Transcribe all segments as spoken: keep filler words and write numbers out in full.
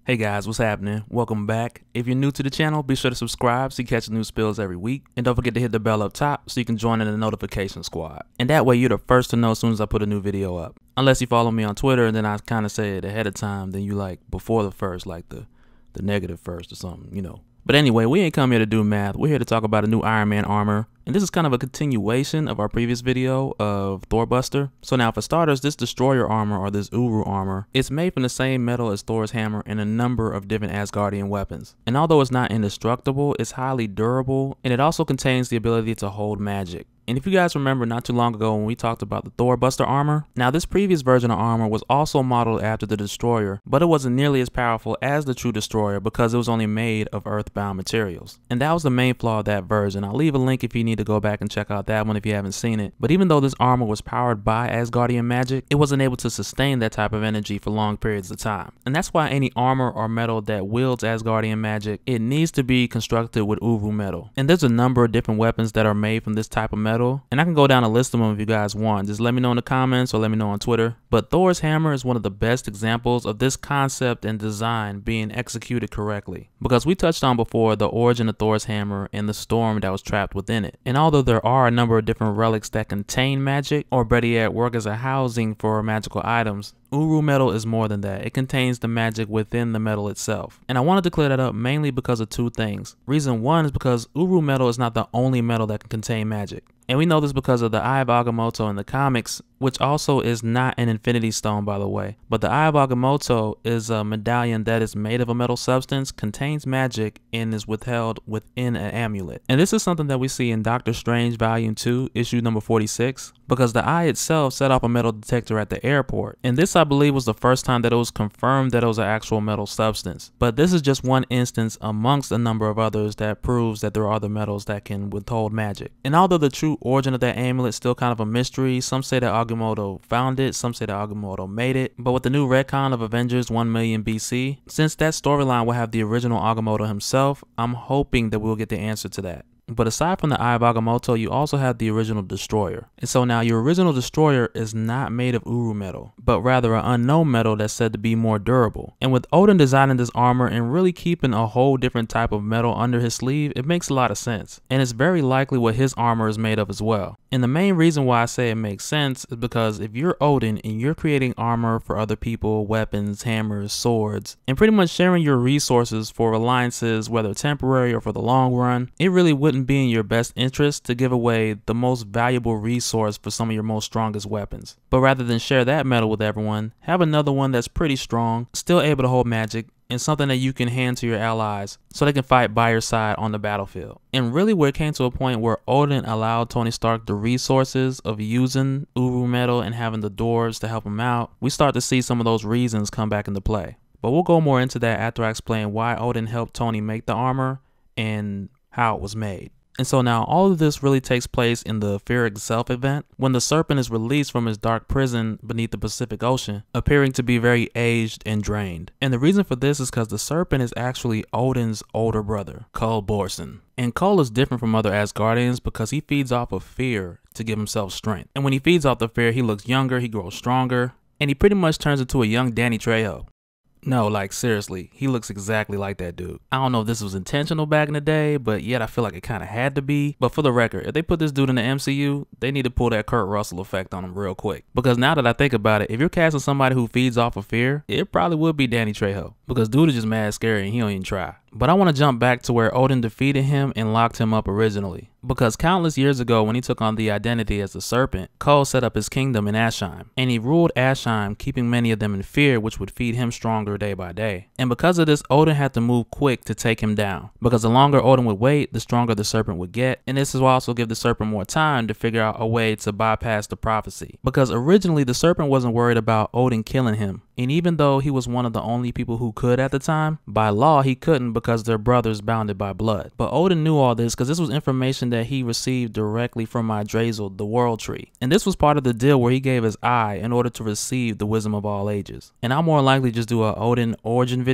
Hey guys, what's happening? Welcome back. If you're new to the channel, be sure to subscribe so you catch new spills every week. And don't forget to hit the bell up top so you can join in the notification squad. And that way you're the first to know as soon as I put a new video up. Unless you follow me on Twitter and then I kind of say it ahead of time, then you like before the first, like the, the negative first or something, you know. But anyway, we ain't come here to do math. We're here to talk about a new Iron Man armor. And this is kind of a continuation of our previous video of Thor Buster. So now for starters, this Destroyer armor or this Uru armor, it's made from the same metal as Thor's hammer and a number of different Asgardian weapons. And although it's not indestructible, it's highly durable and it also contains the ability to hold magic. And if you guys remember not too long ago when we talked about the Thor Buster armor, now this previous version of armor was also modeled after the Destroyer, but it wasn't nearly as powerful as the true Destroyer because it was only made of earthbound materials. And that was the main flaw of that version. I'll leave a link if you need to go back and check out that one if you haven't seen it. But even though this armor was powered by Asgardian magic, it wasn't able to sustain that type of energy for long periods of time. And that's why any armor or metal that wields Asgardian magic, it needs to be constructed with Uru metal. And there's a number of different weapons that are made from this type of metal. And I can go down a list of them if you guys want. Just let me know in the comments or let me know on Twitter. But Thor's hammer is one of the best examples of this concept and design being executed correctly. Because we touched on before the origin of Thor's hammer and the storm that was trapped within it. And although there are a number of different relics that contain magic, or better yet work as a housing for magical items, Uru metal is more than that. It contains the magic within the metal itself. And I wanted to clear that up mainly because of two things. Reason one is because Uru metal is not the only metal that can contain magic. And we know this because of the Eye of Agamotto in the comics, which also is not an infinity stone, by the way. But the Eye of Agamotto is a medallion that is made of a metal substance, contains magic, and is withheld within an amulet. And this is something that we see in Doctor Strange Volume two, issue number forty-six, because the eye itself set off a metal detector at the airport. And this, I believe, was the first time that it was confirmed that it was an actual metal substance. But this is just one instance amongst a number of others that proves that there are other metals that can withhold magic. And although the true origin of that amulet is still kind of a mystery, some say that Agamotto found it, some say that Agamotto made it. But with the new retcon of Avengers one million B C, since that storyline will have the original Agamotto himself, I'm hoping that we'll get the answer to that. But aside from the Eye of Agamotto, you also have the original Destroyer. And so now your original Destroyer is not made of Uru metal, but rather an unknown metal that's said to be more durable. And with Odin designing this armor and really keeping a whole different type of metal under his sleeve, it makes a lot of sense. And it's very likely what his armor is made of as well. And the main reason why I say it makes sense is because if you're Odin and you're creating armor for other people, weapons, hammers, swords, and pretty much sharing your resources for alliances, whether temporary or for the long run, it really wouldn't be in your best interest to give away the most valuable resource for some of your most strongest weapons. But rather than share that metal with everyone, have another one that's pretty strong, still able to hold magic, and something that you can hand to your allies so they can fight by your side on the battlefield. And really where it came to a point where Odin allowed Tony Stark the resources of using Uru metal and having the dwarves to help him out, we start to see some of those reasons come back into play. But we'll go more into that after I explain why Odin helped Tony make the armor and how it was made. And so now all of this really takes place in the Fear Itself event, when the serpent is released from his dark prison beneath the Pacific Ocean, appearing to be very aged and drained. And the reason for this is because the serpent is actually Odin's older brother, Kull Borson. And Kull is different from other Asgardians because he feeds off of fear to give himself strength. And when he feeds off the fear, he looks younger, he grows stronger, and he pretty much turns into a young Danny Trejo. No, like seriously, he looks exactly like that dude. I don't know if this was intentional back in the day, but yet I feel like it kind of had to be. But for the record, if they put this dude in the M C U, they need to pull that Kurt Russell effect on him real quick. Because now that I think about it, if you're casting somebody who feeds off of fear, it probably would be Danny Trejo. Because dude is just mad scary and he don't even try. But I want to jump back to where Odin defeated him and locked him up originally. Because countless years ago when he took on the identity as the serpent, Kull set up his kingdom in Asheim. And he ruled Asheim, keeping many of them in fear, which would feed him stronger day by day. And because of this, Odin had to move quick to take him down. Because the longer Odin would wait, the stronger the serpent would get. And this will also give the serpent more time to figure out a way to bypass the prophecy. Because originally the serpent wasn't worried about Odin killing him. And even though he was one of the only people who could at the time, by law he couldn't because they're brothers bounded by blood. But Odin knew all this because this was information that he received directly from Yggdrasil, the World Tree. And this was part of the deal where he gave his eye in order to receive the wisdom of all ages. And I'll more likely just do a Odin origin video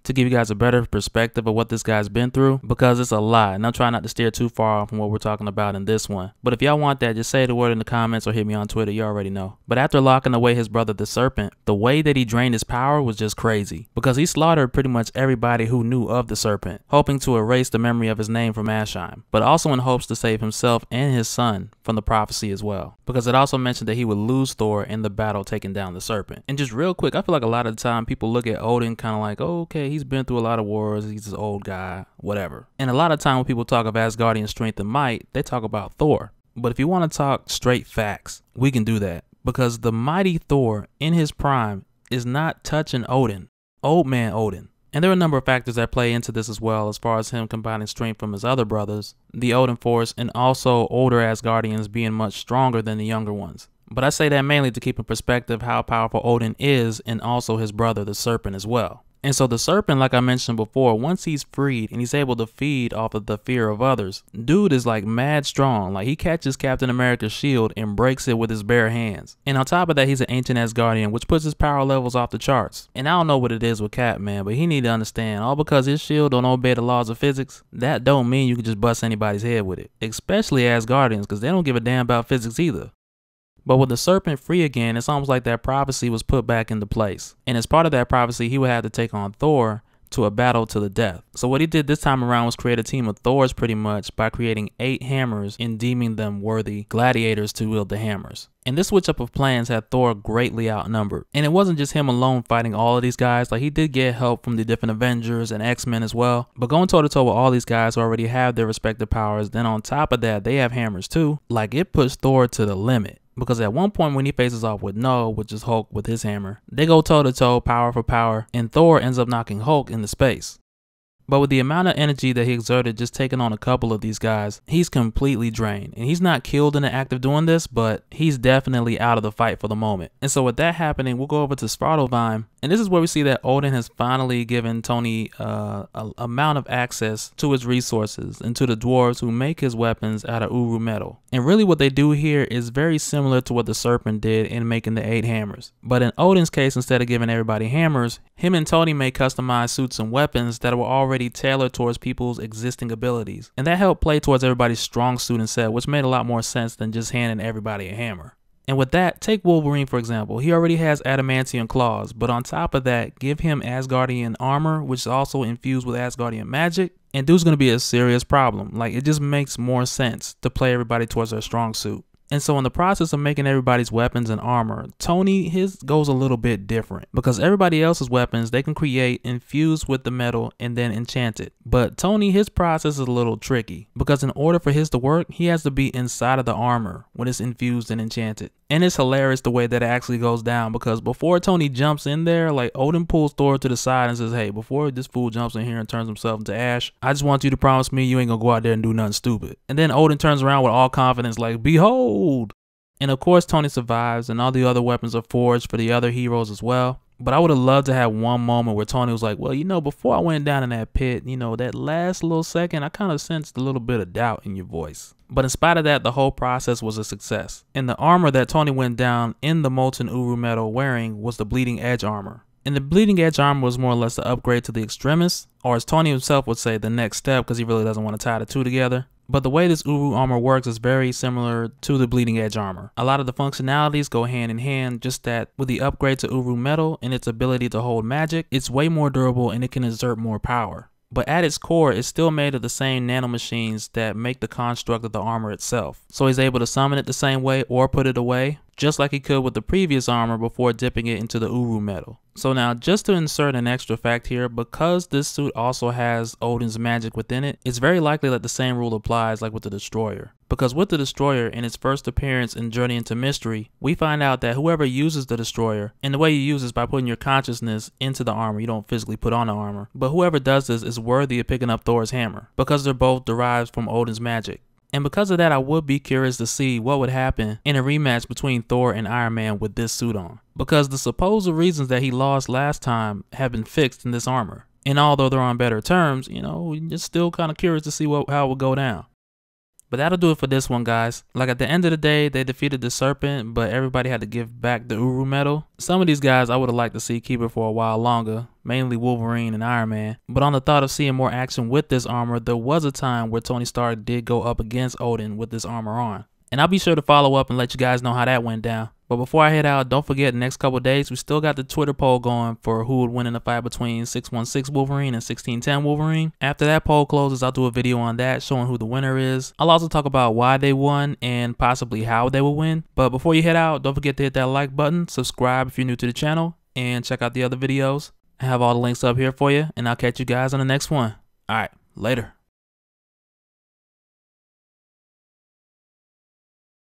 to give you guys a better perspective of what this guy's been through, because it's a lot, and I'm trying not to steer too far off from what we're talking about in this one. But if y'all want that, just say the word in the comments or hit me on Twitter. You already know. But after locking away his brother the serpent, the way that he drained his power was just crazy, because he slaughtered pretty much everybody who knew of the serpent, hoping to erase the memory of his name from Asheim, but also in hopes to save himself and his son from the prophecy as well, because it also mentioned that he would lose Thor in the battle taking down the serpent. And just real quick, I feel like a lot of the time people look at Odin kind of like, oh, okay, he's been through a lot of wars, he's this old guy, whatever. And a lot of time when people talk of Asgardian strength and might, they talk about Thor. But if you want to talk straight facts, we can do that, because the mighty Thor in his prime is not touching Odin, old man Odin. And there are a number of factors that play into this as well, as far as him combining strength from his other brothers, the Odin Force, and also older Asgardians being much stronger than the younger ones. But I say that mainly to keep in perspective how powerful Odin is, and also his brother, the serpent, as well. And so the serpent, like I mentioned before, once he's freed and he's able to feed off of the fear of others, dude is like mad strong. Like, he catches Captain America's shield and breaks it with his bare hands. And on top of that, he's an ancient Asgardian, which puts his power levels off the charts. And I don't know what it is with Cap, man, but he need to understand, all because his shield don't obey the laws of physics, that don't mean you can just bust anybody's head with it. Especially Asgardians, because they don't give a damn about physics either. But with the serpent free again, it's almost like that prophecy was put back into place. And as part of that prophecy, he would have to take on Thor to a battle to the death. So what he did this time around was create a team of Thors pretty much by creating eight hammers and deeming them worthy gladiators to wield the hammers. And this switch up of plans had Thor greatly outnumbered. And it wasn't just him alone fighting all of these guys. Like, he did get help from the different Avengers and X-Men as well. But going toe to toe with all these guys who already have their respective powers, then on top of that, they have hammers too. Like, it puts Thor to the limit. Because at one point when he faces off with No, which is Hulk with his hammer, they go toe to toe, power for power, and Thor ends up knocking Hulk into space. But with the amount of energy that he exerted just taking on a couple of these guys, he's completely drained. And he's not killed in the act of doing this, but he's definitely out of the fight for the moment. And so with that happening, we'll go over to Svartalfheim. And this is where we see that Odin has finally given Tony uh, a amount of access to his resources and to the dwarves who make his weapons out of Uru metal. And really what they do here is very similar to what the serpent did in making the eight hammers. But in Odin's case, instead of giving everybody hammers, him and Tony made customized suits and weapons that were already tailored towards people's existing abilities. And that helped play towards everybody's strong suit and set, which made a lot more sense than just handing everybody a hammer. And with that, take Wolverine for example. He already has adamantium claws, but on top of that, give him Asgardian armor, which is also infused with Asgardian magic, and dude's gonna be a serious problem. Like, it just makes more sense to play everybody towards their strong suit. And so in the process of making everybody's weapons and armor, Tony, his goes a little bit different, because everybody else's weapons they can create infused with the metal and then enchant it. But Tony, his process is a little tricky, because in order for his to work, he has to be inside of the armor when it's infused and enchanted. And it's hilarious the way that it actually goes down, because before Tony jumps in there, like, Odin pulls Thor to the side and says, hey, before this fool jumps in here and turns himself into ash, I just want you to promise me you ain't gonna go out there and do nothing stupid. And then Odin turns around with all confidence like, behold. And of course Tony survives, and all the other weapons are forged for the other heroes as well. But I would have loved to have one moment where Tony was like, well, you know, before I went down in that pit, you know, that last little second, I kind of sensed a little bit of doubt in your voice. But in spite of that, the whole process was a success. And the armor that Tony went down in the molten Uru metal wearing was the Bleeding Edge armor. And the Bleeding Edge armor was more or less the upgrade to the Extremis, or as Tony himself would say, the next step, because he really doesn't want to tie the two together. But the way this Uru armor works is very similar to the Bleeding Edge armor. A lot of the functionalities go hand in hand, just that with the upgrade to Uru metal and its ability to hold magic, it's way more durable and it can exert more power. But at its core, it's still made of the same nanomachines that make the construct of the armor itself. So he's able to summon it the same way or put it away, just like he could with the previous armor before dipping it into the Uru metal. So now, just to insert an extra fact here, because this suit also has Odin's magic within it, it's very likely that the same rule applies like with the Destroyer. Because with the Destroyer, in its first appearance in Journey into Mystery, we find out that whoever uses the Destroyer, and the way you use it is by putting your consciousness into the armor, you don't physically put on the armor, but whoever does this is worthy of picking up Thor's hammer, because they're both derived from Odin's magic. And because of that, I would be curious to see what would happen in a rematch between Thor and Iron Man with this suit on. Because the supposed reasons that he lost last time have been fixed in this armor. And although they're on better terms, you know, we're just still kind of curious to see what, how it would go down. But that'll do it for this one, guys. Like at the end of the day, they defeated the Serpent, but everybody had to give back the Uru medal. Some of these guys I would have liked to see keep it for a while longer, mainly Wolverine and Iron Man. But on the thought of seeing more action with this armor, there was a time where Tony Stark did go up against Odin with this armor on. And I'll be sure to follow up and let you guys know how that went down. But before I head out, don't forget the next couple days, we still got the Twitter poll going for who would win in the fight between six one six Wolverine and sixteen ten Wolverine. After that poll closes, I'll do a video on that showing who the winner is. I'll also talk about why they won and possibly how they will win. But before you head out, don't forget to hit that like button, subscribe if you're new to the channel, and check out the other videos. I have all the links up here for you, and I'll catch you guys on the next one. All right, later.